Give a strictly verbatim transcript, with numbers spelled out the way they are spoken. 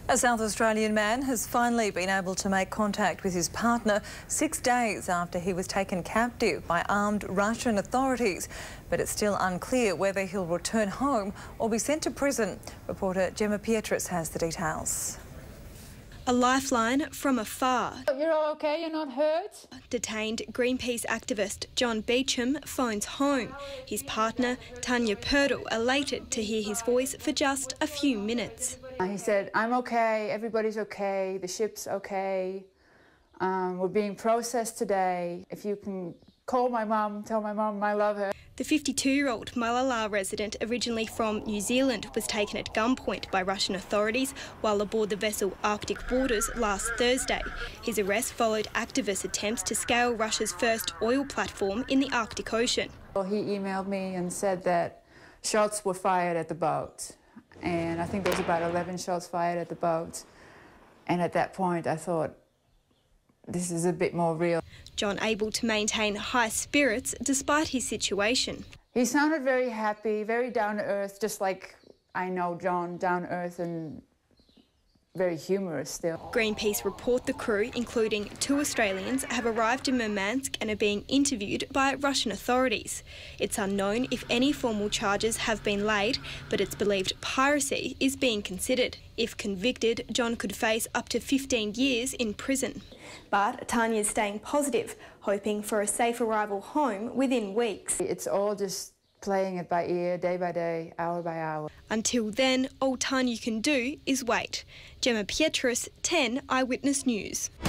A South Australian man has finally been able to make contact with his partner six days after he was taken captive by armed Russian authorities. But it's still unclear whether he'll return home or be sent to prison. Reporter Gemma Pietris has the details. A lifeline from afar. You're all okay? You're not hurt? Detained Greenpeace activist John Beecham phones home. His partner, Tanya Purtle, elated to hear his voice for just a few minutes. He said, I'm okay, everybody's okay, the ship's okay, um, we're being processed today. If you can call my mum, tell my mum I love her. The fifty-two-year-old Malala resident, originally from New Zealand, was taken at gunpoint by Russian authorities while aboard the vessel Arctic Waters last Thursday. His arrest followed activist attempts to scale Russia's first oil platform in the Arctic Ocean. Well, he emailed me and said that shots were fired at the boat. And I think there was about eleven shots fired at the boat. And at that point, I thought, this is a bit more real. John able to maintain high spirits despite his situation. He sounded very happy, very down to earth, just like I know John, down to earth and very humorous still. Greenpeace report the crew, including two Australians, have arrived in Murmansk and are being interviewed by Russian authorities. It's unknown if any formal charges have been laid, but it's believed piracy is being considered. If convicted, John could face up to fifteen years in prison. But Tanya's staying positive, hoping for a safe arrival home within weeks. It's all just playing it by ear, day by day, hour by hour. Until then, all Tanya can do is wait. Gemma Pietris, ten Eyewitness News.